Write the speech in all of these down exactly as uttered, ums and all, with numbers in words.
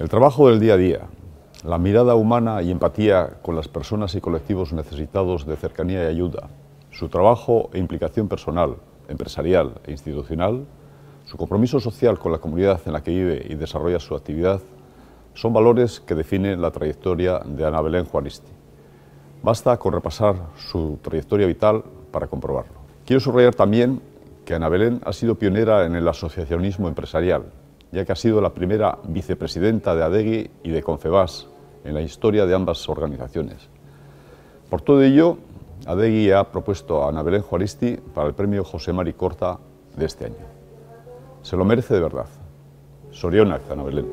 El trabajo del día a día, la mirada humana y empatía con las personas y colectivos necesitados de cercanía y ayuda, su trabajo e implicación personal, empresarial e institucional, su compromiso social con la comunidad en la que vive y desarrolla su actividad, son valores que definen la trayectoria de Ana Belén Juaristi. Basta con repasar su trayectoria vital para comprobarlo. Quiero subrayar también que Ana Belén ha sido pionera en el asociacionismo empresarial, ya que ha sido la primera vicepresidenta de Adegi y de Confebask en la historia de ambas organizaciones. Por todo ello, Adegi ha propuesto a Ana Belén Juaristi para el premio José Mari Corta de este año. Se lo merece de verdad. Zorionak, Ana Belén.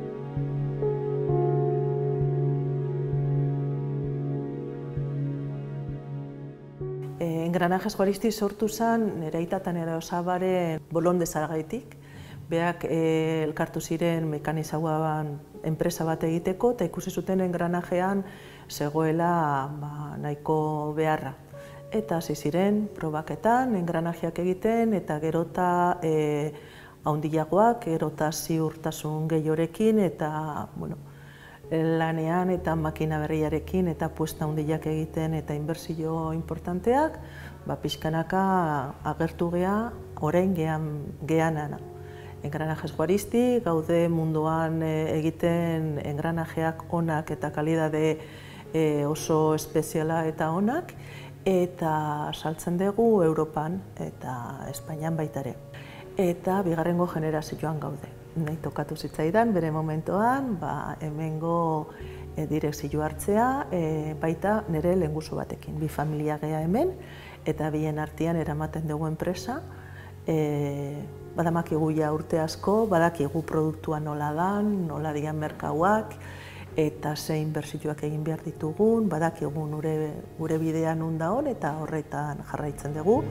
Engranajes Juaristi sortu zen nire aita eta nire osabaren bolondezagaitik. Beak eh, elkartu ziren mekanizagoan enpresa bat egiteko eta ikusi zuten engranajean zegoela ba, nahiko beharra. Eta hasi ziren probaketan, engranajeak egiten eta gerota eh, haundiagoak, gerota ziurtasun gehiorekin eta bueno, lanean eta makina berriarekin eta puesta handiak egiten eta inbertsio importanteak, ba, pixkanaka agertu gea, orain gean, geanana. Engranajes Juaristi, gaude munduan egiten engranajeak onak eta kalidade oso espeziala eta onak, eta saltzen dugu Europan eta Espainian baita ere. Eta bigarrengo generazioan gaude. Nahi tokatu zitzaidan, bere momentuan, ba, hemengo e, direkzio hartzea, e, baita nire lehengusu batekin. Bi familia gea hemen, eta bien artean eramaten dugu enpresa. E, badamakigu ja urte asko, badakigu produktua nola dan, nola dian merkauak, eta ze inbertsioak egin behar ditugun, badakigu gure, gure bidean nunda hon, eta horretan jarraitzen dugu.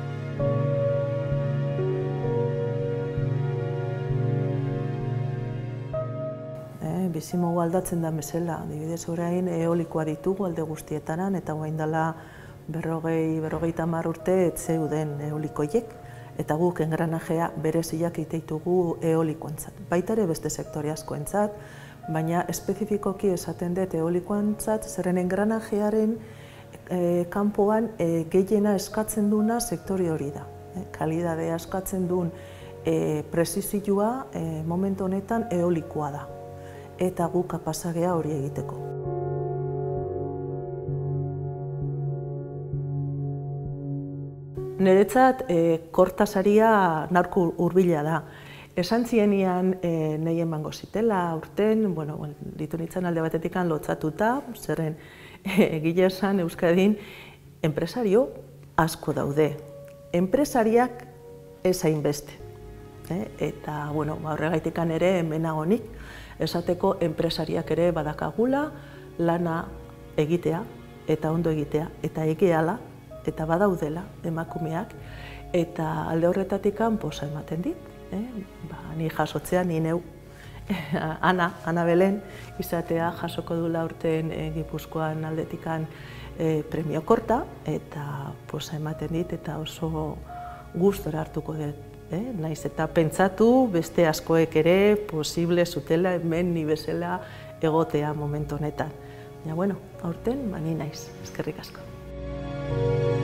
Bizimogu aldatzen da bezala, adibidez orain eolikoa ditugu alde guztietaran eta orain dela berrogei, berrogeita hamar urte ez zeuden eolikoiek eta guk engranajea bereziak iteitugu eolikoentzat. Baita ere beste sektore askoentzat, baina espezifikoki esaten dut eolikoentzat, zeren engranajearen e, kanpoan e, gehiena eskatzen duna sektore hori da. E, kalidadea eskatzen duen e, prezizioa e, momentu honetan eolikoa da. Eta gu kapazagea hori egiteko. Niretzat, e, kortasaria narko hurbila da. Esan zienian e, nahi emango zitela urten, bueno, ditu nintzen alde batetik lotzatuta, zerren egile esan Euskadin enpresario asko daude. Enpresariak ez hainbeste. E, eta, bueno, horregaitik ere hemenagonik, esateko enpresariak ere badakagula lana egitea eta ondo egitea eta egeala eta badaudela emakumeak eta alde horretatik posa ematen dit. Eh? Ba, ni jasotzea, ni neu Ana, Ana Belén izatea jasoko dula urten e, Gipuzkoan aldetikan e, premio Korta eta posa ematen dit eta oso gustora hartuko dut. Eh, naiz eta pentsatu beste askoek ere posible zutela hemen ni bezala egotea momentu honetan. Ja, bueno, aurten, ba, ni naiz. Eskerrik asko.